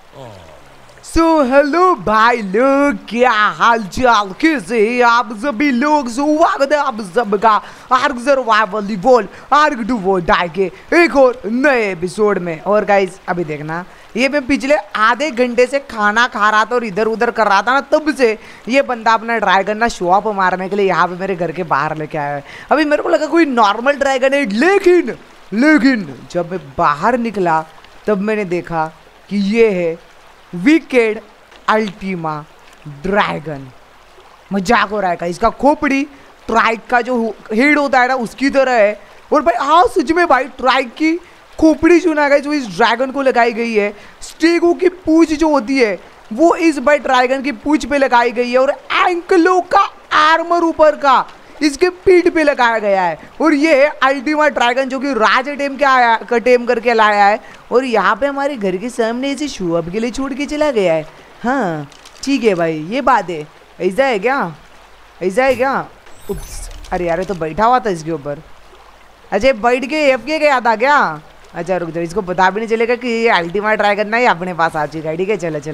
So hello भाई लोग, क्या हाल चाल, कैसे आप सभी लोग। स्वागत है आप सबका Ark survival evolve Ark do or die के एक और नए एपिसोड में। और गाइस अभी देखना, ये मैं पिछले आधे घंटे से खाना खा रहा था और इधर उधर कर रहा था ना, तब से ये बंदा अपना ड्रैगन ना शो ऑफ मारने के लिए यहाँ पे मेरे घर के बाहर लेके आया है। अभी मेरे को लगा कोई नॉर्मल ड्रैगन है, लेकिन जब मैं बाहर निकला तब मैंने देखा कि ये है विकेड अल्टीमा ड्रैगन। मजाक हो रहा है का, इसका खोपड़ी ट्राइक का जो हेड होता है ना उसकी तरह है। और भाई हाँ सच में भाई, ट्राइक की खोपड़ी जो ना जो इस ड्रैगन को लगाई गई है, स्टेगो की पूंछ जो होती है वो इस भाई ड्रैगन की पूंछ पे लगाई गई है। और एंकलों का आर्मर ऊपर का इसके पीठ पे लगाया गया है। और ये है अल्टीमा ड्रैगन जो कि राज टेम करके लाया है। और यहाँ पे हमारे घर के सामने इसे शो अप के लिए छोड़ के चला गया है। हाँ ठीक है भाई, ये बात है। ऐसा है क्या? उप्स, अरे यार तो बैठा हुआ था इसके ऊपर। अच्छा बैठ के एफके गया था क्या? अच्छा रुक जाओ, इसको पता भी नहीं चलेगा कि ये अल्टीमा ड्रैगन ना ही अपने पास आ चुका है। ठीक है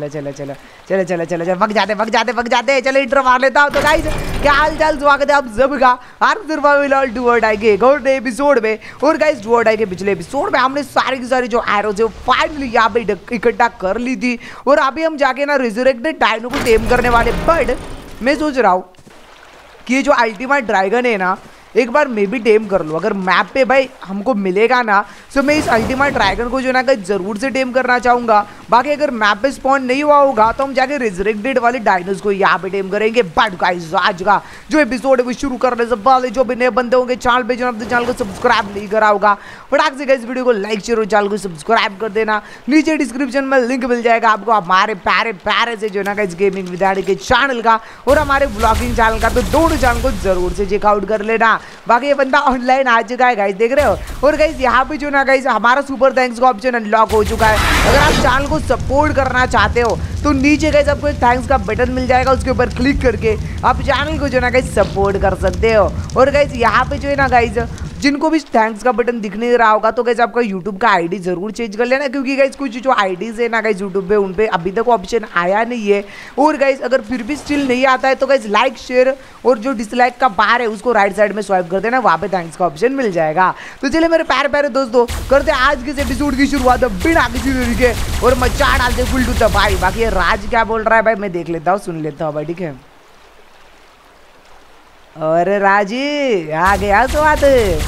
चलो भग जाते चलो इंटर मार लेता हूँ। तो गाइस क्या हाल चाल, स्वागत है आप सबका आर्क सर्वाइवल डू और डाई के एक और नए एपिसोड में। और गाइस डू और डाई के पिछले एपिसोड में हमने सारी की सारी जो एरोज है फाइनली यहाँ पे इकट्ठा कर ली थी। और अभी हम जाके ना रिजरेक्टेड डायनो को टेम करने वाले। बट मैं सोच रहा हूँ कि ये जो अल्टीमा ड्रैगन है ना, एक बार मैं भी टेम कर लूँ। अगर मैप पे भाई हमको मिलेगा ना, तो मैं इस अल्टीमा ड्रैगन को जो ना जरूर से टेम करना चाहूँगा। बाकी अगर मैप पे स्पॉन नहीं हुआ होगा तो हम जाके रिजरेक्टेड वाले डायनोस को यहाँ पे टेम करेंगे। बट गाइस आज का जो एपिसोड है वो शुरू करने से पहले जो भी नए बंदे होंगे चैनल पे, जो अपने चैनल को सब्सक्राइब नहीं करा होगा फटाक से इस वीडियो को लाइक शेयर और चैनल को सब्सक्राइब कर देना। नीचे डिस्क्रिप्शन में लिंक मिल जाएगा आपको हमारे प्यारे से जो ना इस गेमिंग विदाड़ी के चैनल का और हमारे ब्लॉगिंग चैनल का। तो दोनों चैनल को जरूर से चेकआउट कर लेना। बाकी ये बंदा ऑनलाइन आ चुका है गाइस, देख रहे हो। और गाइस यहाँ पे जो ना गाइस हमारा सुपर थैंक्स का ऑप्शन अनलॉक हो चुका है। अगर आप चैनल को सपोर्ट करना चाहते हो तो नीचे गाइस आपको एक थैंक्स का बटन मिल जाएगा, उसके ऊपर क्लिक करके आप चैनल को जो ना गाइस सपोर्ट कर सकते हो। और गाइस यहाँ पे जो है ना गाइस जिनको भी थैंक्स का बटन दिख नहीं रहा होगा तो गाइस आपका यूट्यूब का आईडी जरूर चेंज कर लेना, क्योंकि गाइस कुछ जो आईडीज है ना गाइस यूट्यूब पे उन पे अभी तक ऑप्शन आया नहीं है। और गाइस अगर फिर भी स्टिल नहीं आता है तो गाइस लाइक शेयर और जो डिसलाइक का बार है उसको राइट साइड में स्वाइप कर देना, वहाँ पे थैंक्स का ऑप्शन मिल जाएगा। तो चलिए मेरे प्यारे दोस्तों करते हैं आज के इस एपिसोड की शुरुआत बिना किसी देरी के और मचा डालते फुल टू द भाई। बाकी ये राज क्या बोल रहा है भाई मैं देख लेता हूँ, सुन लेता हूँ भाई, ठीक है। और राजी आ गया स्वाद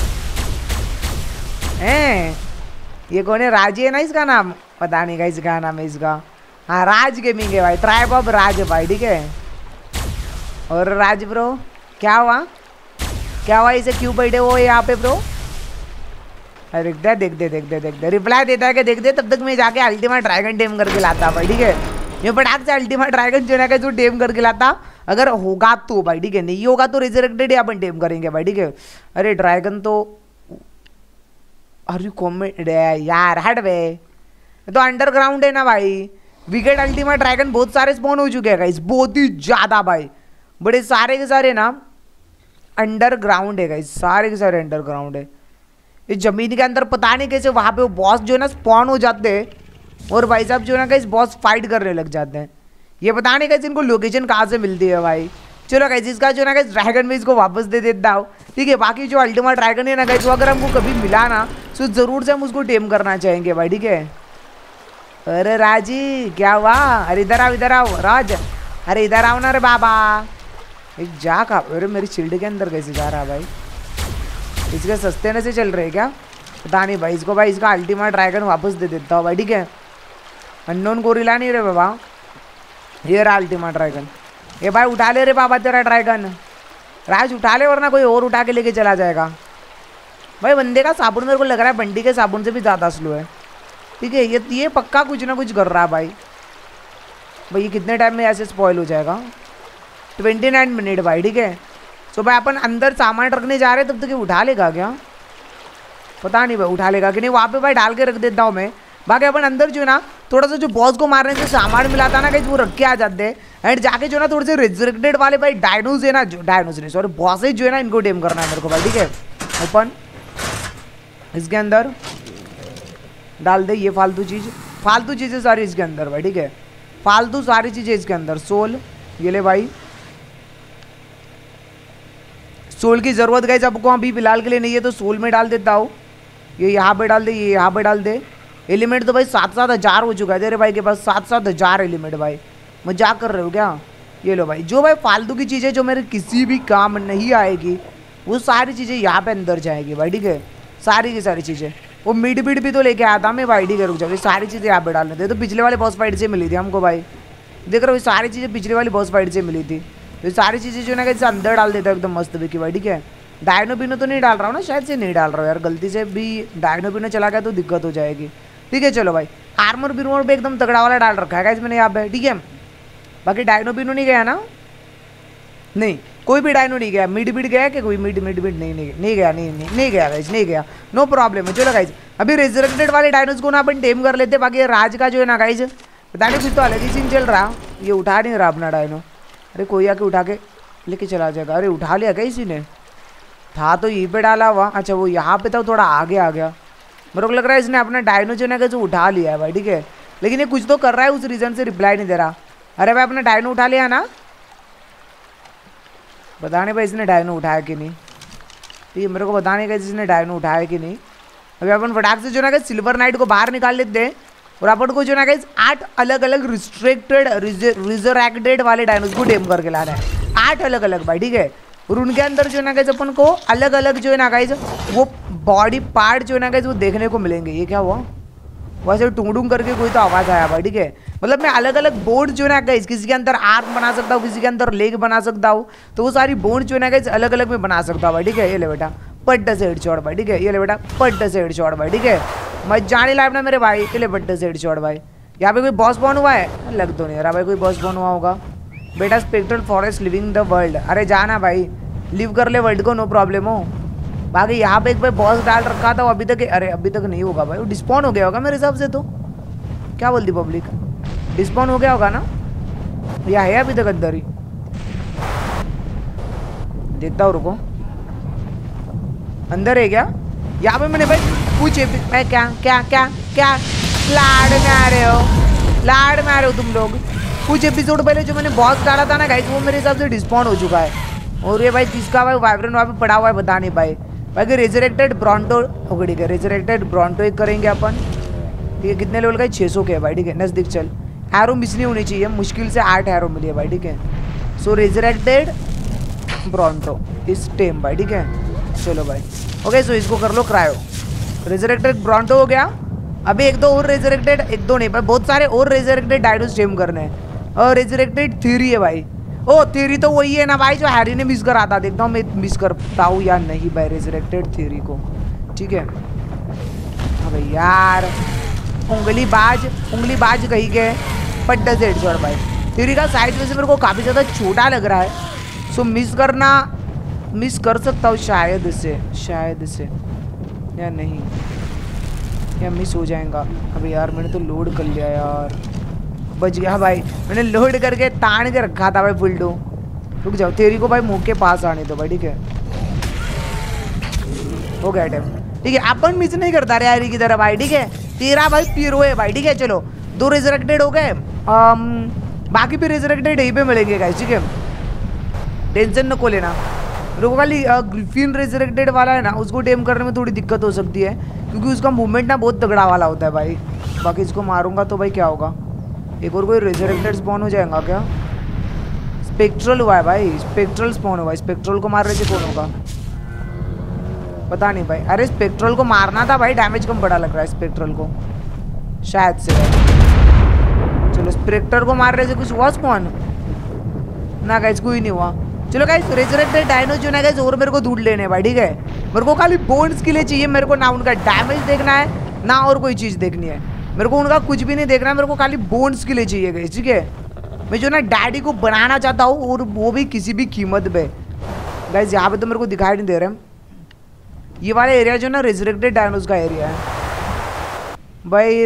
ये कौन है? राजी है ना इसका नाम, पता नहीं गाइस क्या नाम है इसका। हाँ राज गेमिंग है भाई, ट्राइब ऑफ राज है भाई, ठीक है। और राज ब्रो क्या हुआ इसे क्यों बैठे हो यहाँ पे ब्रो? अरे देख दे रिप्लाई देता है कि देख दे, तब तक मैं जाके अल्टीमा ड्रैगन टेम करके लाता भाई, ठीक है। ये फटाक से अल्टीमा ड्रैगन जो है जो टेम करके लाता, अगर होगा तो भाई, ठीक है। नहीं होगा तो रिजरेक्टेड अपन टेम करेंगे भाई, ठीक है। अरे ड्रैगन तो अरे कॉमेंट यार हट बे, तो अंडरग्राउंड है ना भाई। विकेट अल्टीमा ड्रैगन बहुत सारे स्पॉन हो चुके हैं गाइस, बहुत ही ज्यादा भाई। बड़े सारे के सारे ना अंडरग्राउंड है गाइस, सारे के सारे अंडरग्राउंड है। इस जमीन के अंदर पता नहीं कैसे वहां पे वो बॉस जो है ना स्पॉन हो जाते हैं और भाई साहब जो है ना गाइस बॉस फाइट करने लग जाते हैं। ये पता नहीं गाइस इनको लोकेशन कहाँ से मिलती है भाई। चलो गाइस इसका जो ना गाइस ड्रैगन में इसको वापस दे देता हूँ, ठीक है। बाकी जो अल्टीमा ड्रैगन है ना गाइस वो अगर हमको कभी मिला ना तो जरूर से हम उसको टेम करना चाहेंगे भाई, ठीक है। अरे राजी क्या हुआ? अरे इधर आओ राज, अरे इधर आओ ना रे बाबा। एक जा का, अरे मेरी शील्ड के अंदर कैसे जा रहा भाई? इसके सस्ते से चल रहे क्या? पता नहीं भाई। इसको भाई इसका अल्टीमा ड्रैगन वापस दे देता हूँ भाई, ठीक है। अननोन गोरिल्ला नहीं रे बाबा, ये रहा अल्टीमा ड्रैगन। ये भाई उठा ले रे बाबा तेरा ड्रैगन, राज उठा ले वरना कोई और उठा के लेके चला जाएगा भाई। बंदे का साबुन मेरे को लग रहा है बंडी के साबुन से भी ज़्यादा स्लो है, ठीक है। ये पक्का कुछ ना कुछ कर रहा है भाई। ये कितने टाइम में ऐसे स्पॉइल हो जाएगा? 29 मिनट भाई, ठीक है। तो भाई अपन अंदर सामान रखने जा रहे हैं, तब तक ये उठा लेगा क्या? पता नहीं भाई उठा लेगा कि नहीं। वहाँ पे भाई डाल के रख देता हूँ मैं। बाकी अपन अंदर जो है ना थोड़ा सा जो बॉस को मारने से सामान मिला था ना गाइस वो रख के आ जाते हैं। एंड जाके जो ना थोड़े से रिजरेक्टेड वाले भाई डायनोज है ना, जो डायनोज नहीं सॉरी बॉसेज जो है ना इनको टेम करना है मेरे को भाई, ठीक है। ओपन इसके अंदर डाल दे ये फालतू चीज़। फालतू चीज़ें सारी इसके अंदर भाई, ठीक है, फालतू सारी चीज़ें इसके अंदर। सोल ये ले भाई, सोल की ज़रूरत गाइस आपको अभी फिलहाल के लिए नहीं है तो सोल में डाल देता हूँ। ये यहाँ पे डाल दे, ये यहाँ पे डाल दे। एलिमेंट तो भाई 7-7 हज़ार हो चुका है तेरे भाई के पास, 7-7 हज़ार एलिमेंट भाई, मजाक कर रहे हो क्या? ये लो भाई, जो भाई फालतू की चीज़ें जो मेरे किसी भी काम नहीं आएगी वो सारी चीज़ें यहाँ पे अंदर जाएगी भाई, ठीक है, सारी की सारी चीज़ें। वो मिड बिड भी तो लेके आया था मैं भाई, ठीक है, रुक जाओ, ये सारी चीज़ें यहाँ पे डालने थे। तो पिछले वाले बॉस फाइट से मिली थी हमको भाई, देख रहे हो, ये सारी चीज़ें पिछले वाली बॉस फाइट से मिली थी। तो ये सारी चीज़ें जो है ना कैसे अंदर डाल देता है एकदम मस्त भी की भाई, ठीक है। डायनो बिनो तो नहीं डाल रहा हूँ ना, शायद से नहीं डाल रहा हूँ यार, गलती से भी डायनो बिनो चला गया तो दिक्कत हो जाएगी, ठीक है। चलो भाई, आर्मर बिर्मर भी एकदम तगड़ा वाला डाल रखा है गाइस मैंने यहाँ पे, ठीक है। बाकी डायनो बिनो नहीं गया ना, नहीं कोई भी डायनो नहीं गया। मिड बिड गया कि कोई मिड बिड नहीं गया, नहीं गया गाइस, नहीं गया, नो प्रॉब्लम है। चलो गाइस, अभी रेजरेक्टेड वाले डायनोस को ना अपन टेम कर लेते। बाकी राज का जो है ना गाइस, पता नहीं कुछ तो अलग ही सीन चल रहा, ये उठा नहीं रहा अपना डायनो। अरे कोई आके उठा के लेके चला जाएगा। अरे उठा लिया क्या इसी ने? था तो यहीं पे डाला हुआ, अच्छा वो यहाँ पे था, थोड़ा आगे आ गया। मेरे को लग रहा है इसने अपना डायनो जो है जो उठा लिया है भाई, ठीक है, लेकिन ये कुछ तो कर रहा है, उस रीज़न से रिप्लाई नहीं दे रहा। अरे भाई अपना डायनो उठा लिया ना? बता नहीं भाई इसने डायनो उठाया कि नहीं, ठीक है, मेरे को बताने का इसने डायनो उठाया कि नहीं। अभी अपन फटाक से जो ना सिल्वर नाइट को बाहर निकाल लेते हैं और अपन को जो ना 8 अलग अलग रिस्ट्रिक्टेड रिजरेक्टेड वाले डायनोस को टेम करके लाना है, 8 अलग अलग भाई, ठीक है। और उनके अंदर जो है ना गाइस अपन को अलग अलग जो है ना गाइस वो बॉडी पार्ट जो है ना गाइस वो देखने को मिलेंगे। ये क्या हुआ? वैसे टूंग करके कोई तो आवाज़ आया भाई, ठीक है। मतलब मैं अलग अलग बोर्ड जो है ना गाइस, किसी के अंदर आर्म बना सकता हूँ, किसी के अंदर लेग बना सकता हूँ, तो वो सारी बोर्ड जो है ना गाइस अलग अलग में बना सकता हूँ भाई, ठीक है। ये ले बेटा पट्टे से हेडशॉट भाई, ठीक है, ये ले बेटा पट्टे से हेडशॉट भाई, ठीक है। मैं जाने लाइव ना मेरे भाई, ये ले पट्टे से हेडशॉट भाई। यहाँ पे कोई बॉस बॉन हुआ है? लग तो नहीं रहा भाई कोई बॉस बॉन हुआ होगा। बेटा spectral forest living the world, अरे जाना भाई, लिव कर ले वर्ल्ड को, नो प्रॉब्लम हो। बाकी यहाँ पे एक भाई बॉस डाल रखा था, अभी तक, अरे अभी तक नहीं होगा भाई, वो डिस्पॉन हो गया होगा मेरे हिसाब से। तो क्या बोलती पब्लिक, डिस्पॉन हो गया होगा ना, या है अभी तक अंदर ही? देखता हूँ, रुको, अंदर है क्या? यहाँ पे मैंने भाई पूछे मैं क्या क्या क्या क्या लाड में आ रहे हो, लाड में आ रहे हो तुम लोग। कुछ एपिसोड पहले जो मैंने बॉस डाला था ना गाइस, वो मेरे हिसाब से डिस्पॉन हो चुका है। और ये भाई किसका भाई वाइब्रेंट वहाँ पे पड़ा हुआ है बता नहीं पाए। बाकी रेजरेक्टेड ब्रॉन्टो हो, ठीक है, रेजरेक्टेड ब्रॉन्टो एक करेंगे अपन, ठीक है। कितने लेवल का है? 600 के भाई, ठीक है, नज़दीक चल। एरो मिस नहीं होनी चाहिए, मुश्किल से 8 एरो मिली है भाई, ठीक है। सो रेजरेक्टेड ब्रॉन्टो इस टेम भाई, ठीक है। चलो भाई ओके, सो इसको कर लो क्रायो। रेजरेक्टेड ब्रॉन्टो हो गया। अभी एक दो और रेजरेक्टेड, एक दो नहीं भाई बहुत सारे और रेजरेक्टेड डायनोस टेम करने हैं। और रेजरेक्टेड थ्योरी है भाई, ओ थ्योरी तो वही है ना भाई जो हैरी ने मिस करा था। देखता हूँ मैं मिस करता हूँ या नहीं भाई रेजरेक्टेड थ्योरी को, ठीक है। अबे यार उंगली बाज कहीं के पट्टे से हेडशॉट भाई। थ्योरी का साइज वैसे मेरे को काफ़ी ज़्यादा छोटा लग रहा है, सो मिस कर सकता हूँ शायद से या नहीं, या मिस हो जाएगा। अबे यार मैंने तो लोड कर लिया यार, बच गया भाई, मैंने लोड करके तान के रखा था भाई फुल डो। रुक जाओ, तेरी को भाई मुंह के पास आने दो भाई, ठीक है, हो गया टाइम, ठीक है। अपन मिस नहीं करता रे यारी की तरह भाई, ठीक है। तेरा भाई पीरो है भाई, ठीक है। चलो 2 रेजरेक्टेड हो गए, बाकी भी रेजरेक्टेड यहीं पे मिलेंगे गाइस, ठीक है, टेंशन नको लेना। रुको खाली ग्रिफिन रेजरेक्टेड वाला है ना, उसको टेम करने में थोड़ी दिक्कत हो सकती है क्योंकि उसका मूवमेंट ना बहुत तगड़ा वाला होता है भाई। बाकी इसको मारूंगा तो भाई क्या होगा, एक और कोई रेजरेक्टेड स्पॉन हो जाएगा क्या? स्पेक्ट्रल हुआ है भाई, स्पेक्ट्रल स्पॉन हुआ है, स्पेक्ट्रल को मार रहे थे, कौन होगा पता नहीं भाई। अरे स्पेक्ट्रल को मारना था भाई, डैमेज कम बड़ा लग रहा है स्पेक्ट्रल को शायद से भाई। चलो स्पेक्टर को मार रहे थे, कुछ हुआ स्पॉन ना गाइस? कोई नहीं हुआ। चलो गाइस रेजरेक्टेड डायनो जो ना गाइस और मेरे को ढूंढ लेने भाई, ठीक है। मेरे को खाली बोन्स के लिए चाहिए, मेरे को ना उनका डैमेज देखना है ना और कोई चीज़ देखनी है, मेरे को उनका कुछ भी नहीं देखना है, मेरे को खाली बोन्स के लिए चाहिए गाइस, ठीक है। मैं जो ना डैडी को बनाना चाहता हूँ और वो भी किसी भी कीमत पे। गाइस यहाँ पे तो मेरे को दिखाई नहीं दे रहे हैं, ये वाला एरिया जो ना रेजरेक्टेड डायनोस का एरिया है भाई।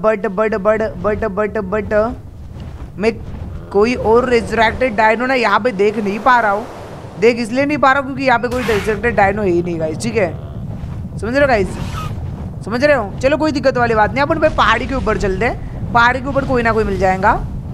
बट मैं कोई और रेजरेक्टेड डायनो ना यहाँ पे देख नहीं पा रहा हूँ। देख इसलिए नहीं पा रहा हूँ क्योंकि यहाँ पे कोई रेजरेक्टेड डायनो है ही नहीं गाइस, ठीक है, समझ रहे हो गाइस। समझ रहे हो? चलो कोई दिक्कत वाली बात नहीं, अपन भाई पहाड़ी के ऊपर चलते हैं, पहाड़ी के ऊपर कोई ना कोई मिल जाएगा।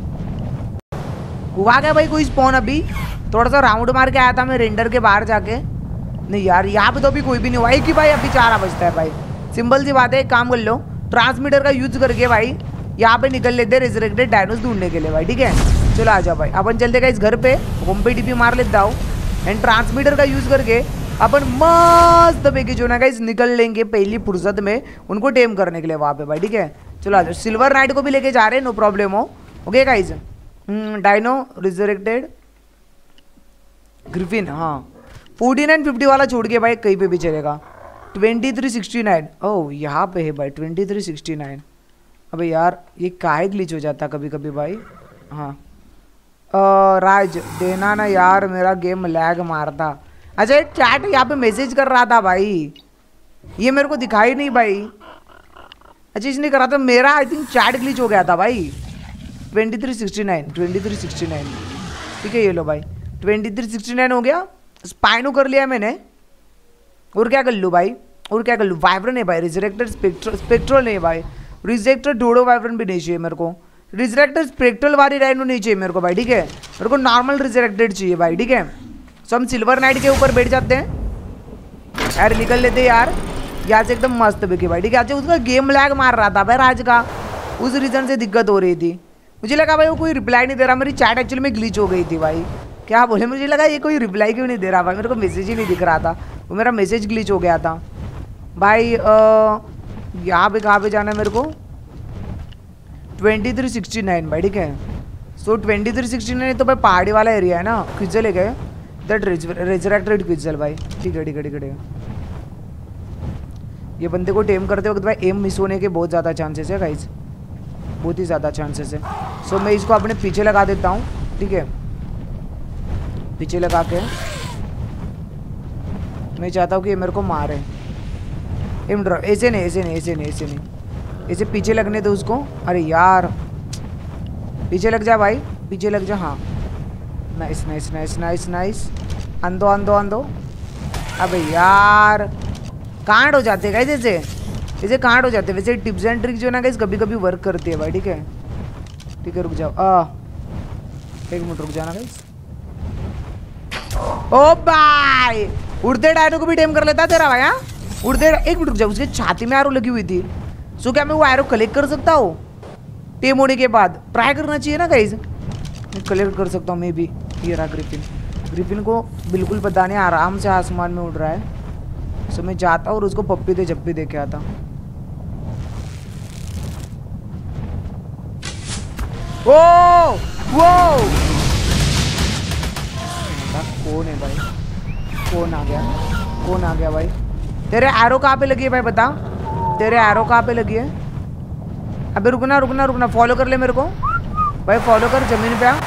हुआ क्या भाई कोई स्पॉन? अभी थोड़ा सा राउंड मार के आया था मैं रेंडर के बाहर जाके। नहीं यार यहाँ पे तो अभी कोई भी नहीं हुआ। एक ही भाई अभी 4 बजता है भाई। सिंपल सी बात है, एक काम कर लो, ट्रांसमीटर का यूज करके भाई यहाँ पे निकल लेते रेजरेक्टेड डायनोस ढूंढने के लिए भाई। ठीक है चलो आ जाओ भाई, अपन चलते का इस घर पे, होम पे टीपी मार लेता हूँ एंड ट्रांसमीटर का यूज करके अपन मस्त बेगी जो ना गाइस निकल लेंगे पहली फुर्सत में उनको टेम करने के लिए वहाँ पे भाई। ठीक है चलो आ जाओ, सिल्वर नाइट को भी लेके जा रहे हैं, नो प्रॉब्लम हो। Okay guys dino resurrected griffin, हाँ 49 50 वाला छोड़ के भाई कहीं पे भी चलेगा। 2369 ओह यहाँ पे है भाई 2369। अबे यार ये काहे ग्लिच हो जाता कभी कभी भाई। हाँ राज देना ना यार, मेरा गेम लैग मारता। अच्छा चैट यहाँ पे मैसेज कर रहा था भाई, ये मेरे को दिखाई नहीं भाई। अच्छा इसने करा था, मेरा आई थिंक चैट ग्लिच हो गया था भाई। 2369 ठीक है ये लो भाई 2369 हो गया। स्पाइनो कर लिया मैंने, और क्या कर लूँ भाई, और क्या कर लूँ? वाइब्रेन है भाई, रिजरेक्टेड स्पेक्ट्रल नहीं भाई, रिजेक्टेड डोडो वाइब्रेन भी नहीं चाहिए मेरे को, रिजरेक्टेड स्पेक्ट्रल वाली डायनो नहीं चाहिए मेरे को भाई। ठीक है मेरे को नॉर्मल रिजरेक्टेड चाहिए भाई। ठीक है सो हम सिल्वर नाइट के ऊपर बैठ जाते हैं यार, निकल लेते हैं यार यहाँ से एकदम मस्त बिके भाई। ठीक है अच्छा उसका गेम लैग मार रहा था भाई राज का, उस रीज़न से दिक्कत हो रही थी। मुझे लगा भाई वो कोई रिप्लाई नहीं दे रहा, मेरी चैट एक्चुअली में ग्लिच हो गई थी भाई। क्या बोले, मुझे लगा ये कोई रिप्लाई क्यों नहीं दे रहा भाई, मेरे को मैसेज ही नहीं दिख रहा था, वो मेरा मैसेज ग्लिच हो गया था भाई। यहाँ पे कहाँ पे जाना है मेरे को? 2369 भाई। ठीक है सो 2369 तो भाई पहाड़ी वाला एरिया है ना, क्विजल है गए दैट रेजरेक्टेड क्विजल भाई। ठीक है ठीक है ठीक है ठीक है। ये बंदे को टेम करते वक्त भाई एम मिस होने के बहुत ज़्यादा चांसेस है गाइस, बहुत ही ज़्यादा चांसेस है। सो मैं इसको अपने पीछे लगा देता हूँ। ठीक है पीछे लगा के मैं चाहता हूँ कि ये मेरे को मारे। एम ड्रॉप ऐसे नहीं ऐसे नहीं ऐसे नहीं ऐसे नहीं, ऐसे पीछे लगने दो उसको। अरे यार पीछे लग जा भाई, पीछे लग जा। हाँ nice nice nice nice nice, अंदो अंदो अंदो। अबे यार कांड हो जाते गाइस, ऐसे कांड हो जाते। वैसे टिप्स एंड ट्रिक जो है ना गाइस कभी कभी वर्क करती है भाई। ठीक है ठीक है रुक जाओ, एक मिनट रुक जाना गाइस। ओ भाई उड़ते डायनो को भी टेम कर लेता तेरा भाई। हाँ उड़ते, एक मिनट रुक जाओ, उसके छाती में एरो लगी हुई थी। सो क्या मैं वो एरो कलेक्ट कर सकता हूँ टेम होने के बाद? ट्राई करना चाहिए ना गाइस, मैं कलेक्ट कर सकता हूँ मे बी। ये रहा ग्रिफिन, ग्रिफिन को बिल्कुल पता नहीं, आराम से आसमान में उड़ रहा है। सो मैं जाता हूँ और उसको पप्पी दे जप्पी दे के आता। ओ वो कौन है भाई, कौन आ गया, कौन आ गया भाई? तेरे एरो कहाँ पे लगी है भाई बता, तेरे एरो कहाँ पे लगी है? अबे रुकना रुकना रुकना, फॉलो कर ले मेरे को भाई, फॉलो कर। जमीन पे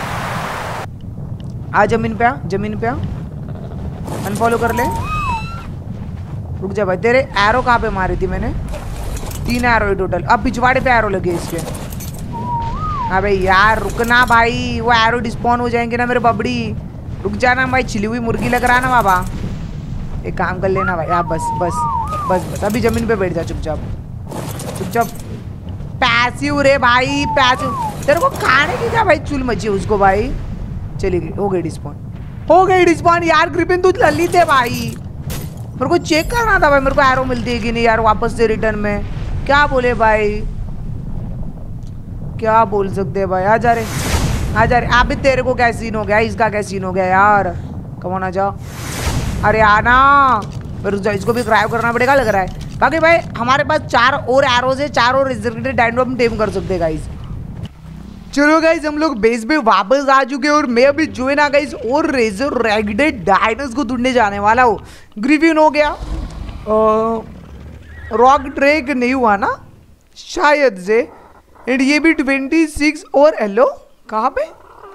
आ जमीन पे आ, जमीन पे आ, अनफॉलो कर ले। रुक जा भाई, तेरे एरो कहाँ पे मारी थी मैंने? 3 एरो है टोटल। अब पिछवाड़े पे एरो लगे इसके। अबे यार रुकना भाई, वो एरो डिस्पॉन हो जाएंगे ना मेरे बबड़ी, रुक जाना भाई। छिली हुई मुर्गी लग रहा है ना बाबा, एक काम कर लेना भाई। हाँ बस बस बस बस, अभी जमीन पे बैठ जा चुपचाप चुपचाप। पैसिव रे भाई पैसिव, तेरे को खाने की क्या भाई चुल मची उसको भाई। चली गई, हो गई डिस्पॉन, हो गई डिस्पॉन। यार ग्रिफिन तू लली थे भाई, मेरे को चेक करना था भाई मेरे को एरो मिलती है कि नहीं यार वापस से रिटर्न में। क्या बोले भाई, क्या बोल सकते हैं भाई। आ जा रे आ जा रे। अभी तेरे को क्या सीन हो गया, इसका क्या सीन हो गया यार, कमोन आ जा। अरे आना, रुक जा, इसको भी ड्राइव करना पड़ेगा लग रहा है। बाकी भाई हमारे पास 4 और एरोज है, 4 और रिजरेक्टेड डायनो हम टेम कर सकते हैं गाइस। चलो गाइस हम लोग बेस पे वापस आ चुके हैं और मैं अभी जो है ना गाइस और रेजरेक्टेड डायनोस को ढूंढने जाने वाला हूँ। ग्रिफिन हो गया, रॉक ड्रेक नहीं हुआ ना शायद से, एंड ये भी 26 और हेलो कहाँ पे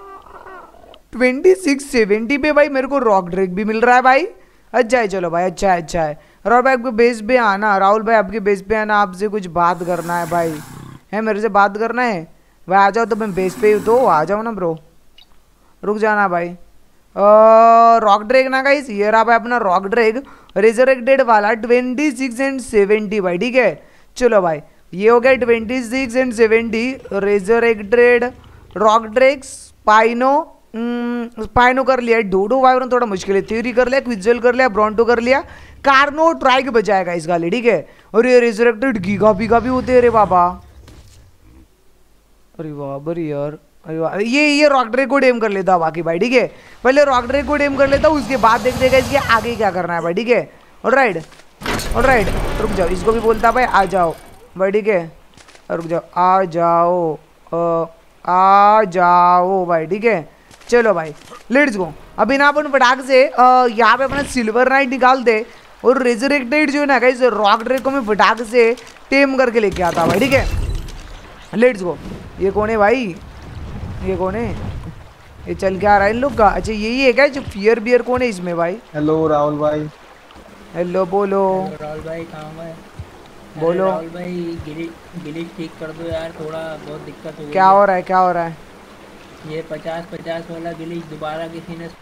2670 पे भाई मेरे को रॉक ड्रेक भी मिल रहा है भाई। अच्छा है चलो भाई, अच्छा है अच्छा है। राहुल भाई आपके बेस पे आना, राहुल भाई आपके बेस पे आना, आपसे कुछ बात करना है भाई। है मेरे से बात करना है भाई, आ जाओ। तो मैं बेस पे ही तो आ जाओ ना ब्रो, रुक जाना भाई। रॉक ड्रेक ना गाइस, ये रहा भाई अपना रॉक ड्रेक रेजरेक्टेड वाला 26 एंड 70 भाई। ठीक है चलो भाई ये हो गया 26 and 70। Resurrected, rock drake, spino, spino कर लिया, डोडो वाइब्रन थोड़ा मुश्किल है, थ्योरी कर लिया, क्विजल कर लिया, ब्रॉन्टो कर लिया, कार्नो ट्राई के बचाएगा इस गाली, ठीक है। और ये रेजरेक्टेड गीगा बीगा भी होते हैं रे बाबा, अरे बाबर यार, अरे वाह, ये रॉक ड्रेक को डेम कर लेता हूँ बाकी भाई, ठीक है। पहले रॉक ड्रेक को डेम कर लेता हूँ, उसके बाद देख देगा इसके आगे क्या करना है भाई, ठीक है। ऑलराइट ऑलराइट, रुक जाओ, इसको भी बोलता भाई आ जाओ भाई, ठीक है। रुक जाओ, आ जाओ, आ जाओ भाई, ठीक है। चलो भाई लेट्स गो। अभी ना अपन फटाक से यहाँ पे अपना सिल्वर नाइट निकाल दे, और रेजरेक्टेड जो है ना गाइस रॉक ड्रेक को मैं फटाक से टेम करके लेके आता भाई, ठीक है। Let's go. ये कौन है भाई, ये कौन है, ये चल के आ रहा है इन लोग का। अच्छा यही है क्या जो फियर बियर, कौन है इसमें भाई? हेलो राहुल भाई। हेलो बोलो। राहुल भाई कहाँ है? बोलो राहुल भाई गिलिच ठीक कर दो यार, थोड़ा बहुत दिक्कत हो गई। क्या हो रहा है, क्या हो रहा है? ये 50-50 वाला गिलिच दोबारा किसी ने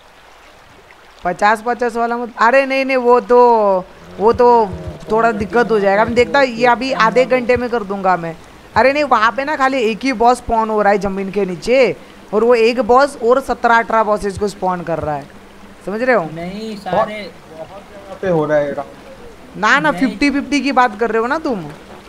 50-50 वाला मत, अरे नहीं नहीं वो तो थोड़ा दिक्कत हो जाएगा। मैं देखता ये अभी आधे घंटे में कर दूंगा मैं। अरे नहीं वहाँ पे ना खाली एक ही बॉस स्पॉन हो रहा है ज़मीन के नीचे, और वो एक बॉस और 17-18 बॉसेस को स्पॉन कर रहा है, समझ रहे हो? नहीं सारे बहुत जगह पे हो रहा है ना 50-50 की बात कर रहे हो ना तुम?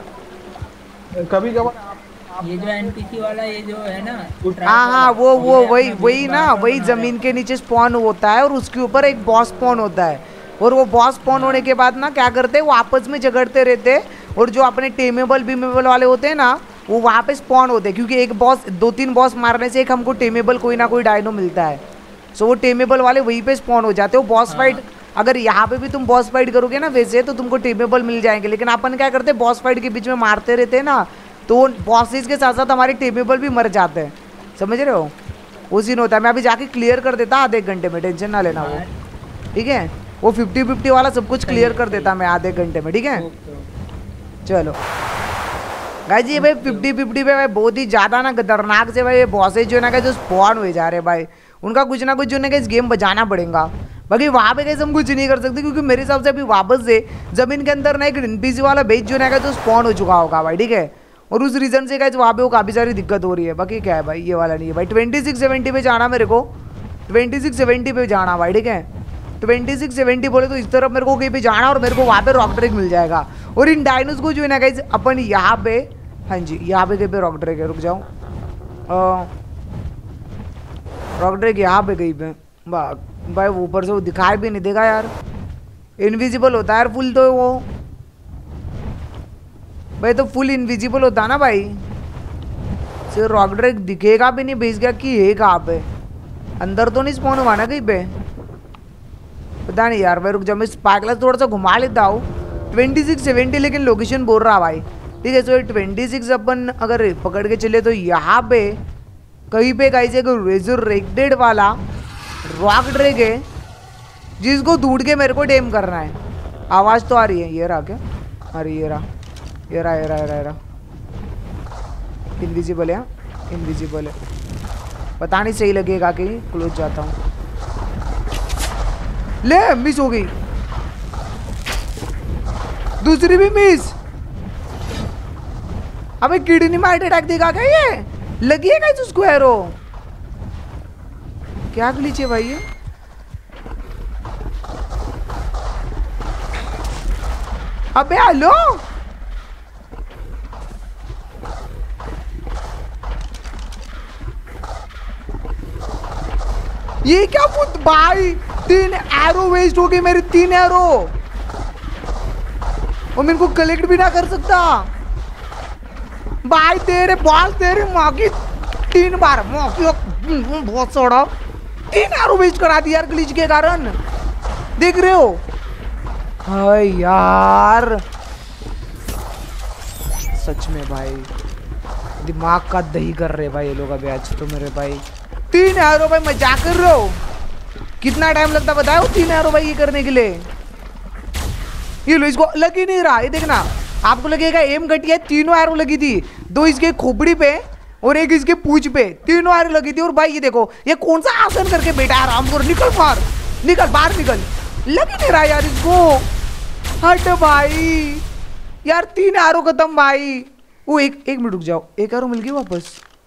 कभी कभार। ये जो एनपीसी वाला ये जो है ना, हाँ वो वही ना, वही ज़मीन के नीचे स्पॉन होता है, और उसके ऊपर एक बॉस स्पॉन होता है, और वो बॉस स्पॉन होने के बाद ना क्या करते हैं वो आपस में झगड़ते रहते हैं, और जो अपने टेमेबल बीमेबल वाले होते हैं ना वो वहाँ पे स्पॉन होते हैं, क्योंकि एक बॉस 2-3 बॉस मारने से एक हमको टेमेबल कोई ना कोई डायनो मिलता है। सो वो टेमेबल वाले वहीं पे स्पॉन हो जाते हो। बॉस फाइट अगर यहाँ पे भी तुम बॉस फाइट करोगे ना वैसे तो तुमको टेमेबल मिल जाएंगे, लेकिन अपन क्या करते हैं बॉस फाइट के बीच में मारते रहते हैं ना, तो बॉसेस के साथ साथ हमारे टेमेबल भी मर जाते हैं, समझ रहे हो? वो सीन होता है। मैं अभी जाके क्लियर कर देता आधे घंटे में, टेंशन ना लेना वो, ठीक है। वो 50-50 वाला सब कुछ क्लियर कर देता मैं आधे घंटे में, ठीक है। चलो गाइस ये भाई 50-50 पे भाई बहुत ही ज़्यादा ना खतरनाक से भाई बॉसेज जो है ना जो स्पॉन हुए जा रहे हैं भाई, उनका कुछ ना कुछ जो है इस गेम बजाना पड़ेगा। बाकी वहाँ पे कैसे हम कुछ नहीं कर सकते, क्योंकि मेरे हिसाब से अभी वापस से ज़मीन के अंदर ना एक एनपीसी वाला बेच जो है जो स्पॉन हो चुका होगा भाई, ठीक है। और उस रीज़न से गाइस वहाँ पे वो काफ़ी सारी दिक्कत हो रही है। बाकी क्या है भाई, ये वाला नहीं है भाई। 2670 पे जाना मेरे को, 2670 पे जाना भाई, ठीक है। 2670 बोले तो इस तरफ मेरे को कहीं पे जाना, और मेरे को वहाँ पे रॉक ड्रैग मिल जाएगा। और इन डायनोस को जो है ना गाइस अपन यहाँ पे, हाँ जी यहाँ पे कहीं पे रॉक ड्रैग है, रुक जाओ, रॉक ड्रैग यहाँ पे कहीं पे भाई, ऊपर से वो दिखाई भी नहीं देगा यार, इनविजिबल होता है यार फुल, तो वो भाई तो फुल इनविजिबल होता ना भाई, सिर्फ रॉक ड्रैग दिखेगा भी नहीं भेज गया कि है कहाँ पे, अंदर तो नहीं स्पॉन हुआ ना कहीं पे, पता नहीं यार भाई। रुक जाओ मैं स्पार्कलर थोड़ा सा घुमा लेता हूँ। 2670 लेकिन लोकेशन बोल रहा भाई, ठीक है। सो 26 अपन अगर पकड़ के चले तो यहाँ पे कहीं पे गाइस एक रेजरेक्टेड वाला रॉक ड्रैग है जिसको ढूंढ के मेरे को डेम करना है। आवाज़ तो आ रही है, ये रहा क्या? अरे ये रहा इनविजिबल है, इनविजिबल है, पता नहीं सही लगेगा कि क्लोज जाता हूँ। ले मिस हो गई, दूसरी भी मिस। अबे किडनी में हार्ट अटैक देगा क्या ये? लगी है क्या उसको एरो? क्या ग्लिच है भाई ये? अबे हेलो, ये क्या पुत भाई, 3 एरो वेस्ट हो गई मेरी, 3 एरो, और मेरे को कलेक्ट भी ना कर सकता भाई। तेरे बॉल तेरी माँ की 3 बार बहुत सोड़ा, 3 एरो वेस्ट करा दिया यार ग्लिच के कारण, देख रहे हो? हाय यार सच में भाई दिमाग का दही कर रहे भाई ये लोग अभी आज तो मेरे भाई। 3 एरो भाई, मजाक कर रहे हो? कितना टाइम लगता बताओ 3 एरो भाई ये करने के लिए? ये लो, इसको लग ही नहीं रहा, ये देखना आपको लगेगा एम घटिया। 3 एरो लगी थी, 2 इसके खोपड़ी पे और 1 इसके पूंछ पे, 3 एरो लगी थी। और भाई ये देखो ये कौन सा आसन करके बैठा है आराम करो, निकल मार, निकल बाहर निकल, लग ही नहीं रहा यार इसको, हट भाई। यार 3 एरो खत्म भाई। वो एक मिनट रुक जाओ, एक एरो मिल गई वापस।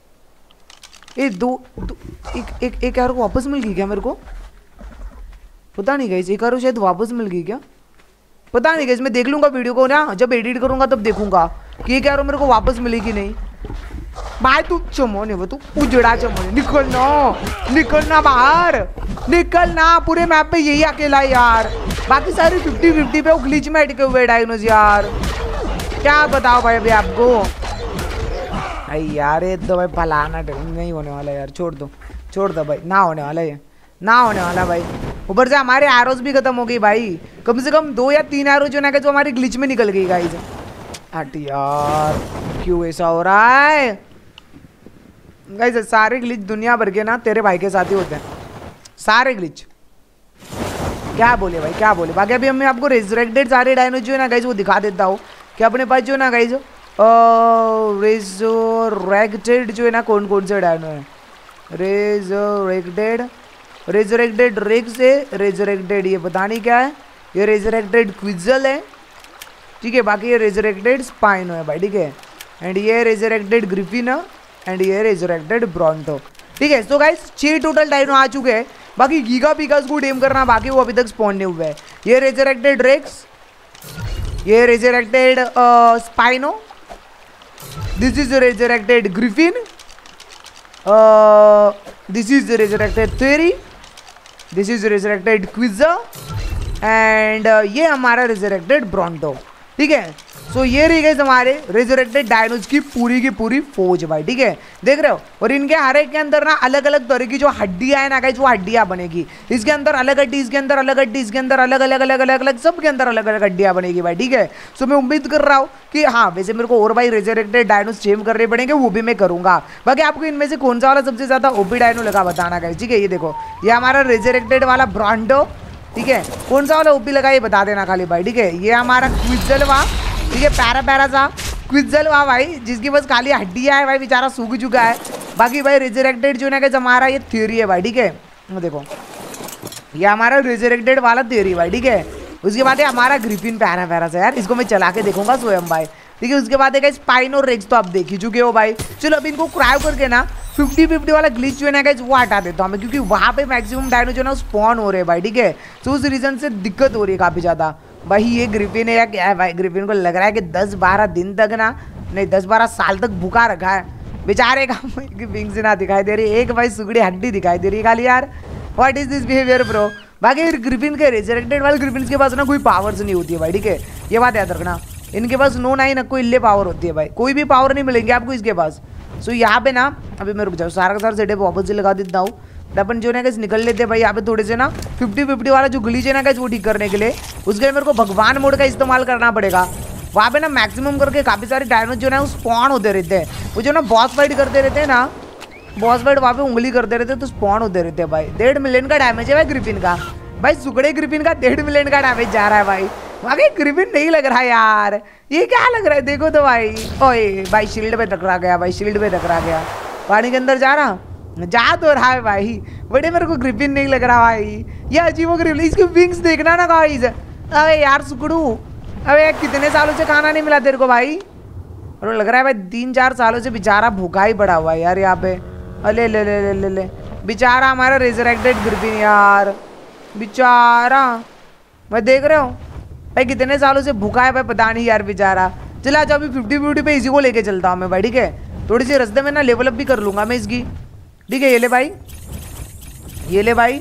एक एरो वापस मिल गई क्या मेरे को? पता नहीं गाइस, एक एरो शायद वापस मिल गई क्या, पता नहीं गाइस। मैं देख लूंगा वीडियो को ना, जब एडिट करूंगा तब देखूंगा कि एक एरो मेरे को वापस मिली कि नहीं। भाई तू चमोने, वो तू उजड़ा चमोने, निकलना बाहर, निकलना। पूरे मैप पे यही अकेला है यार, बाकी सारे 50-50 पे वो ग्लिच में अटके हुए डायनोस यार। क्या बताओ भाई अभी आपको। अरे यार ये तो भाई फलाना नहीं होने वाला यार, छोड़ दो भाई, ना होने वाला ये, ना होने वाला भाई। ऊपर से हमारे एरोस भी खत्म हो गई भाई, कम से कम 2 या 3 एरो जो ना जो हमारी ग्लिच में निकल गई गाइस। हट यार, क्यों ऐसा हो रहा है गाइस? सारे ग्लिच दुनिया भर के ना तेरे भाई के साथ ही होते हैं, सारे ग्लिच। क्या बोले भाई, क्या बोले। बाकी अभी मैं आपको रेजरेक्टेड सारे डायनो जो है ना गाइस वो दिखा देता हूँ कि अपने पास जो है ना गाइस रेजरेक्टेड जो है ना कौन कौन से डायनो है। रेजरेक्टेड रेक्स है, रेजरेक्टेड ये पता नहीं क्या है, ये रेजरेक्टेड क्विजल है, ठीक है। बाकी ये रेजरेक्टेड स्पाइनो है भाई, ठीक है। एंड ये रेजरेक्टेड ग्रिफिन है, एंड ये रेजरेक्टेड ब्रॉन्टो, ठीक है। सो गाइस 6 टोटल डायनो आ चुके हैं। बाकी गीगा पिकास को डेम करना बाकी, वो अभी तक स्पॉन नहीं हुआ है। ये रेजरेक्टेड रेक्स, ये resurrected spino, this is resurrected griffin, this is resurrected theri, this is resurrected quetza, and ये हमारा रेजरेक्टेड ब्रॉन्टो, ठीक है। सो ये रही गई हमारे रेजरेक्टेड डायनोस की पूरी फौज भाई, ठीक है। देख रहे हो, और इनके हर एक के अंदर ना अलग अलग तरह की जो हड्डियां है ना गाइस, वो हड्डियां बनेगी। इसके अंदर अलग हड्डी, इसके अंदर अलग हड्डी, इसके अंदर अलग अलग सब के अंदर अलग अलग हड्डियां बनेगी भाई, ठीक है। सो मैं उम्मीद कर रहा हूँ कि हाँ, वैसे मेरे को और भाई रेजरेक्टेड डायनोस चेम करने पड़ेंगे, वो भी मैं करूंगा। बाकी आपको इनमें से कौन सा वाला सबसे ज्यादा ओपी डायनो लगा बताना गाइस, ठीक है। ये देखो, ये हमारा रेजरेक्टेड वाला ब्रॉन्टो, ठीक है। कौन सा वाला ओपी लगा ये बता देना खाली भाई, ठीक है। ये हमारा क्विजलवा, ठीक है, प्यारा सा क्विजलवा भाई, जिसकी बस खाली हड्डियां है भाई, बेचारा सूख चुका है। बाकी भाई रेजरेक्टेड जो ना कि हमारा ये थ्योरी है भाई, ठीक है। देखो ये हमारा रेजरेक्टेड वाला थ्योरी भाई, ठीक है। उसके बाद है हमारा ग्रिफिन प्यारा सा यार, इसको मैं चला के देखूंगा स्वयं भाई, ठीक है। उसके बाद है स्पाइन और रेक्स तो आप देख ही चुके हो भाई। चलो अभी इनको क्रायो करके ना 50-50 वाला ग्लिच जो है ना गाइस वो हटा देता हूँ मैं, क्योंकि वहाँ पे मैक्सिमम डायनो जो है ना स्पॉन हो रहे हैं भाई, ठीक है। तो उस रीजन से दिक्कत हो रही है काफ़ी ज़्यादा भाई। ये ग्रिफिन है या क्या है भाई? ग्रिफिन को लग रहा है कि 10-12 दिन तक ना, नहीं 10-12 साल तक भूखा रखा है बेचारे का। विंग्स ना दिखाई दे रही, एक भाई सुगड़ी हड्डी दिखाई दे रही है खाली यार। What is this behaviour bro? बाकी ग्रिफिन के रेजरेक्टेड वाले ग्रिफिन के पास ना कोई पावर्स नहीं होती है भाई, ठीक है। ये बात याद रखना, इनके पास नो ना कोई इल्ले पावर होती है भाई, कोई भी पावर नहीं मिलेंगे आपको इसके पास। सो यहाँ पे ना अभी मैं रुक जाऊँ, सारा का सारा सेटअप वापस से लगा देता हूँ। अपन जो ना कैसे निकल लेते हैं भाई यहाँ पे थोड़े से ना 50-50 वाला जो ग्लिच है ना कैसे वो ठीक करने के लिए, उसके लिए मेरे को भगवान मोड का इस्तेमाल करना पड़ेगा। वहाँ पे ना मैक्सिमम करके काफ़ी सारे डायनोस जो ना वो स्पॉन होते रहते हैं। वो जो ना बॉस फाइट करते रहते हैं ना, बॉस फाइट वहाँ पे उंगली करते रहते हैं तो स्पॉन होते रहते हैं भाई। 1.5 मिलियन का डैमेज है भाई ग्रिफिन का, भाई सुगड़े ग्रिफिन का 1.5 मिलियन का डैमेज जा रहा है भाई। वहाँ ग्रिफिन नहीं लग रहा यार, ये क्या लग रहा है देखो तो भाई। ओए भाई शील्ड पे टकरा गया भाई, शील्ड पे टकरा गया। पानी के अंदर जा रहा, जा तो रहा है भाई, बड़े मेरे को ग्रिफिन नहीं लग रहा भाई। ये अजीब ग्रिफिन, इसके विंग्स देखना ना गाइस। अबे यार सुकड़ू, अबे कितने सालों से खाना नहीं मिला तेरे को भाई? और लग रहा है भाई 3-4 सालों से बेचारा भूखा ही पड़ा हुआ है यार यहाँ पे। अले ले ले ले ले ले बेचारा हमारा रेजरेक्टेड ग्रिफिन यार, बेचारा मैं देख रहे हो भाई कितने सालों से भूखा है भाई, पता नहीं यार बेचारा। चला जाओ अभी 50-50 पे इसी को लेके चलता हूँ मैं भाई, ठीक है। थोड़ी सी रास्ते में ना लेवल अप भी कर लूँगा मैं इसकी, ठीक है। ये ले भाई, ये ले भाई,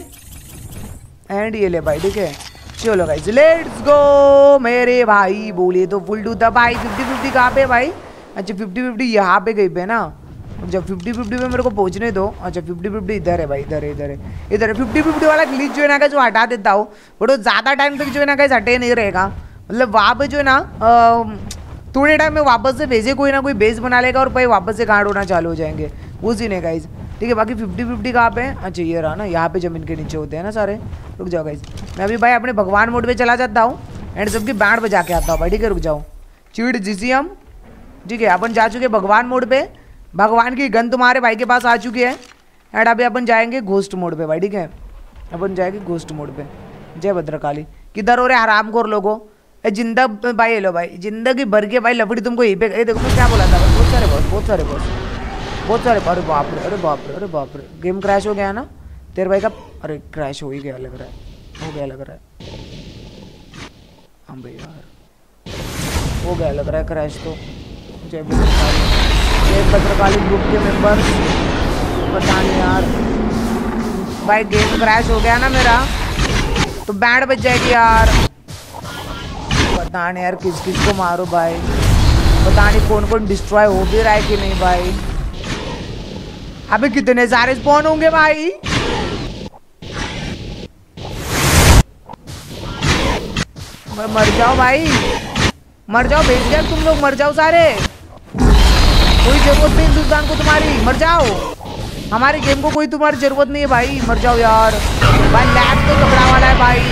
एंड ये ले भाई, ठीक है। चलो गाइस लेट्स गो मेरे भाई। बोले तो फुल टू द भाई। 50-50 कहाँ पे भाई? अच्छा 50-50 यहाँ पे गई पे ना, जब 50-50 में मेरे को पहुँचने दो। अच्छा 50-50 इधर है भाई, इधर है इधर है इधर है। 50-50 वाला ग्लिच जो है ना जो हटा देता हूँ, बट वो ज़्यादा टाइम तक जो है ना कैसे हटे नहीं रहेगा। मतलब वहाँ पे जो है ना थोड़े टाइम में वापस से भेजे कोई ना कोई बेस बना लेगा और भाई वापस से गार्ड होना चालू हो जाएंगे, वो सीन है गाइस, ठीक है। बाकी 50-50 कहाँ पे है? अच्छा ये रहा ना, यहाँ पे जमीन के नीचे होते हैं ना सारे। रुक जाओ गाइस, मैं अभी भाई अपने भगवान मोड पे चला जाता हूँ एंड सबकी बैंड बजा के आता हूँ भाई, ठीक है। रुक जाओ, चीड़ जिसियम, ठीक है। अपन जा चुके भगवान मोड पे, भगवान की गन तुम्हारे भाई के पास आ चुकी है एंड अभी अपन जाएंगे घोस्ट मोड पे भाई, ठीक है। अपन जाएंगे घोस्ट मोड पे। जय भद्रकाली। किधर हो रहे हराम खोर लोगो? जिंदा भाई, ये लो भाई, जिंदगी भर के भाई लफड़ी तुमको यहीं पे, देखो मैं क्या बोला था भाई, बहुत सारे बॉस, बहुत सारे बॉस, बहुत सारे। अरे बाप रे, अरे बाप रे, अरे बाप रे, गेम क्रैश हो गया ना तेरे भाई का। अरे क्रैश हो ही गया लग रहा है, हो गया लग रहा है। हाँ भाई यार, हो गया लग रहा है क्रैश तो। जय भद्रकाली ग्रुप के मेंबर्स, पता नहीं यार भाई, गेम क्रैश हो गया ना मेरा तो बैंड बज जाएगी यार। पता नहीं यार किस किस को मारो भाई, पता नहीं कौन कौन डिस्ट्रॉय हो भी रहा है कि नहीं भाई। अबे कितने सारे स्पॉन होंगे भाई। मर जाओ भाई, मर जाओ, भेज दिया तुम लोग, मर जाओ सारे, कोई जरूरत नहीं हिंदुस्तान को तुम्हारी, मर जाओ। हमारी गेम को कोई तुम्हारी जरूरत नहीं है भाई, मर जाओ यार। भाई लैग तो तगड़ा वाला है भाई,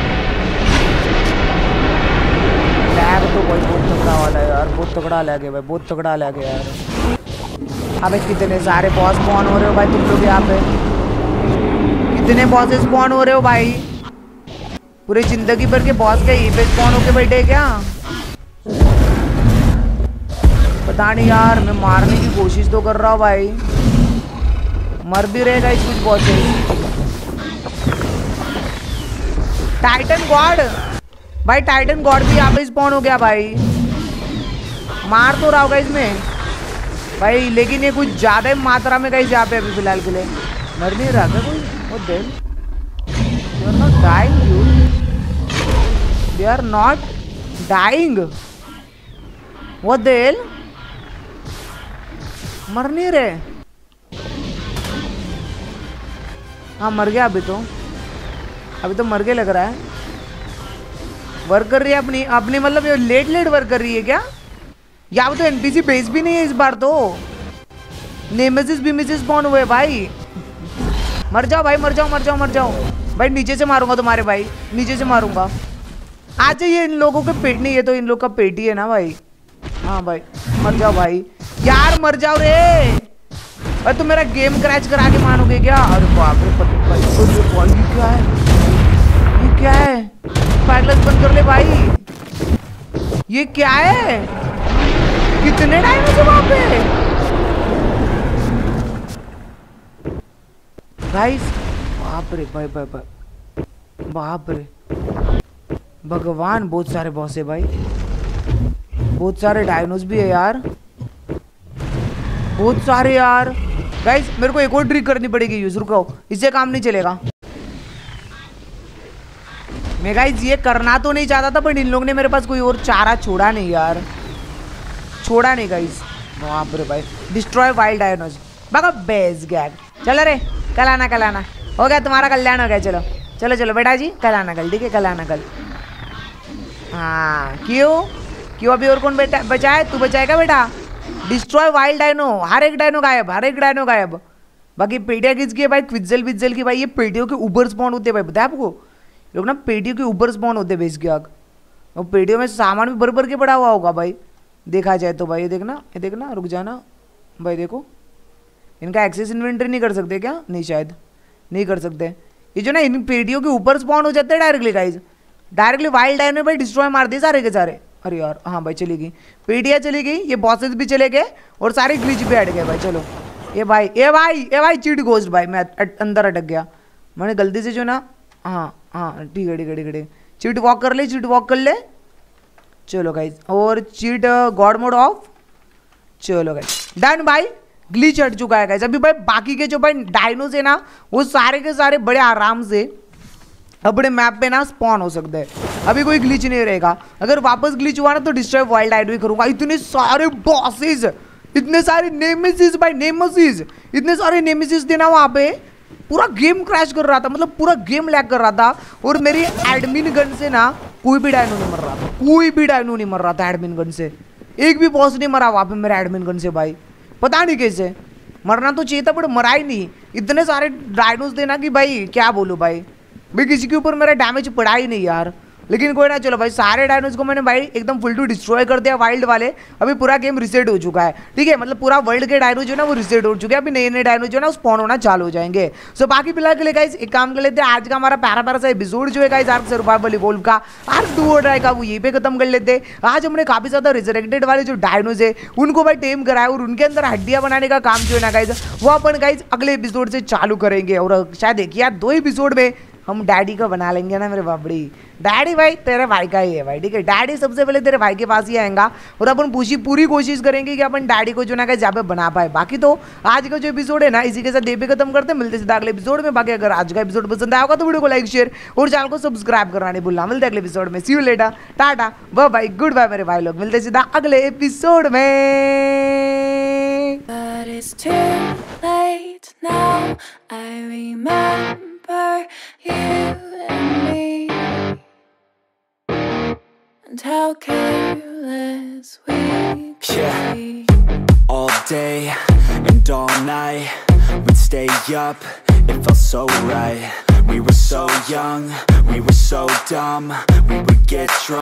लैग तो भाई बहुत तगड़ा वाला है यार, बहुत तगड़ा लैग है भाई, बहुत तगड़ा लैग है यार। अबे कितने सारे बॉस स्पॉन हो रहे हो भाई तुम लोग यहाँ पे, कितने बॉसेस स्पॉन हो रहे हो भाई। पूरी जिंदगी भर के बॉस के यहीं पे स्पॉन होके बैठे क्या, पता नहीं यार। मैं मारने की कोशिश तो कर रहा हूँ भाई, मर भी रहेगा इस कुछ बॉसेस। टाइटन गॉड भाई, टाइटन गॉड भी यहाँ पे स्पॉन हो गया भाई, मार तो रहा होगा इसमें भाई, लेकिन ये कुछ ज्यादा ही मात्रा में कहीं यहाँ पे अभी फिलहाल के लिए मर नहीं रहा था कोई। What the hell? They are not dying, dude. They are not dying. What the hell? मर नहीं रहे। हाँ मर गया अभी तो मर के लग रहा है। वर्क कर रही है अपनी अपनी, मतलब ये लेट लेट वर्क कर रही है क्या। यहाँ तो एनपीसी बेस भी नहीं है इस बार तो, नेमेसिस बिमेसिस स्पॉन हुए भाई। मर जाओ भाई, मर जाओ मर जाओ मर जाओ भाई, नीचे से मारूंगा तुम्हारे भाई, नीचे से मारूंगा। आज ये इन लोगों के पेट नहीं है तो इन लोग का पेट ही है ना भाई। हाँ भाई मर जाओ भाई, यार मर जाओ रे भाई, तुम मेरा गेम क्रैच करा के मानोगे क्या। अरे बाप रे भाई, ये क्या है, ये क्या है, फाइटलेस बंद कर ले भाई, ये क्या है, कितने टाइम है वहां पे गाइस। बाप रे भाई भाई भाई, बाप रे भगवान, बहुत सारे बॉस है भाई, बहुत सारे डायनोस भी है यार, बहुत सारे यार। गाइस मेरे को एक और ट्रिक करनी पड़ेगी यूज, रुको, इससे काम नहीं चलेगा। मैं गाइस ये करना तो नहीं चाहता था, पर इन लोगों ने मेरे पास कोई और चारा छोड़ा नहीं यार, छोड़ा नहीं गाइस। बाप रे भाई, डिस्ट्रॉय वाइल्ड डायनोस, भागो बेस गैग। चलो रे, कल आना हो गया, तुम्हारा कल्याण हो गया। चलो चलो चलो बेटा जी, कल आना कल, ठीक है, कल आना कल। हाँ क्यों अभी और कौन बेटा बचा है, तू बचाएगा बेटा। डिस्ट्रॉय वाइल्ड डायनो, हर एक डायनो गायब, हर एक डायनो गायब। बाकी पेटियाँ किसकी है भाई, क्विज्जल विज्जल की भाई, ये पेटियों के ऊपर स्पॉन होते हैं भाई, पता है आपको, लोग ना पेटियों के ऊपर स्पॉन होते हैं बेस की आग, और पेटियों में सामान भी भर भर के पड़ा हुआ होगा भाई, देखा जाए तो भाई। ये देखना रुक जाना भाई, देखो इनका एक्सेस इन्वेंटरी नहीं कर सकते क्या, नहीं शायद नहीं कर सकते। ये जो ना इन पेटियों के ऊपर स्पॉन हो जाते हैं directly guys, directly wild dino भाई डिस्ट्रॉय मार दिए सारे के सारे। अरे यार हाँ भाई चली गई, पेटियाँ चली गई, ये बॉसेस भी चले गए, और सारे ग्लिच भी हट गए भाई। चलो ये भाई चीट घोस्ट भाई, मैं अंदर अटक गया, मैंने गलती से जो ना, हाँ ठीक है, चीट वॉक कर ले। चलो गाइज, और चीट गॉड मोड ऑफ, चलो गाइज डन भाई, ग्लिच हट चुका है गाइज। अभी भाई बाकी के जो भाई डायनोस है ना, वो सारे के सारे बड़े आराम से अपने मैप पे ना स्पॉन हो सकते हैं, अभी कोई ग्लिच नहीं रहेगा। अगर वापस ग्लिच हुआ ना तो डिस्ट्रॉय वाइल्ड डायनो ही करूंगा। इतने सारे बॉसेस, इतने सारे नेमेसिस भाई, नेमेसिस, इतने सारे नेमेसिस थे ना वहाँ पे, पूरा गेम क्रैश कर रहा था, मतलब पूरा गेम लैग कर रहा था। और मेरी एडमिन गन से ना कोई भी डायनो नहीं मर रहा था, कोई भी डायनो नहीं मर रहा था एडमिन गन से, एक भी बॉस नहीं मरा वहाँ पे मेरे एडमिन गन से भाई, पता नहीं कैसे। मरना तो चाहिए था बट मरा ही नहीं, इतने सारे डायनोस थे ना कि भाई क्या बोलूँ भाई, किसी के ऊपर मेरा डैमेज पड़ा ही नहीं यार। लेकिन कोई ना, चलो भाई सारे डायनोज को मैंने भाई एकदम फुल टू डिस्ट्रॉय कर दिया वाइल्ड वाले। अभी पूरा गेम रिसेट हो चुका है, ठीक है, मतलब पूरा वर्ल्ड के डायनो जो ना वो रिसेट हो चुके हैं। अभी नए नए डायनो जो ना स्पॉन होना चालू हो जाएंगे। सो बाकी फिलहाल के लिए गाइस एक काम कर लेते हैं, आज का हमारा प्यारा प्यारा सा एपिसोड जो है गाइस आर्क सर्वाइवल इवोल्व का आर्क 2 और का वो यहीं पे खत्म कर लेते हैं। आज हमने काफी ज्यादा रिजरेक्टेड वाले जो डायनोज है उनको भाई टेम कराया और उनके अंदर हड्डियां बनाने का काम जो है ना गाइस वो अपन गाइस अगले एपिसोड से चालू करेंगे। और शायद देखिए यार 2 एपिसोड में हम डैडी को बना लेंगे ना मेरे बाबड़ी। डैडी भाई तेरे भाई का ही है भाई, ठीक है, डैडी सबसे पहले तेरे भाई के पास ही आएगा और अपन पूरी कोशिश करेंगे कि अपन डैडी को जो ना जहाँ पे बना पाए। बाकी तो आज का जो एपिसोड है ना इसी के साथ ये भी खत्म करते हैं, मिलते सीधा अगले एपिसोड में। बाकी अगर आज का एपिसोड पसंद आया होगा तो वीडियो को लाइक शेयर और चैनल को सब्सक्राइब करना नहीं भूलना। मिलते अगले एपिसोड में, see you later, tata bye bye, goodbye मेरे भाई लोग, मिलते सीधा अगले एपिसोड में। But it's too late now. I remember you and me, and how careless we could be. All day and all night, we'd stay up, it felt so right. We were so young, we were so dumb, we would get drunk.